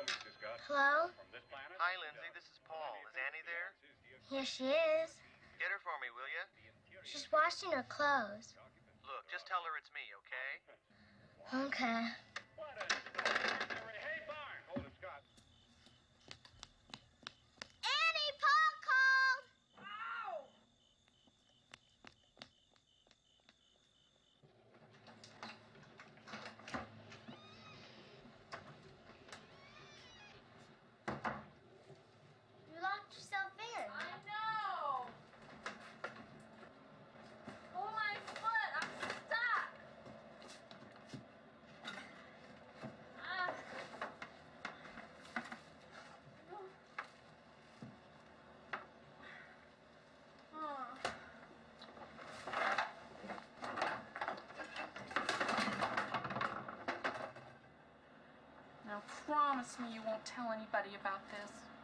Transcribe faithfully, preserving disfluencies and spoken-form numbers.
Hello? Hi, Lindsay. This is Paul. Is Annie there? Here she is. Get her for me, will you? She's washing her clothes. Look, just tell her it's me, okay? Okay. Annie, Paul called! Ow! You locked yourself in. I know! Oh, my foot! I'm stuck! Ah. Oh. Now promise me you won't tell anybody about this.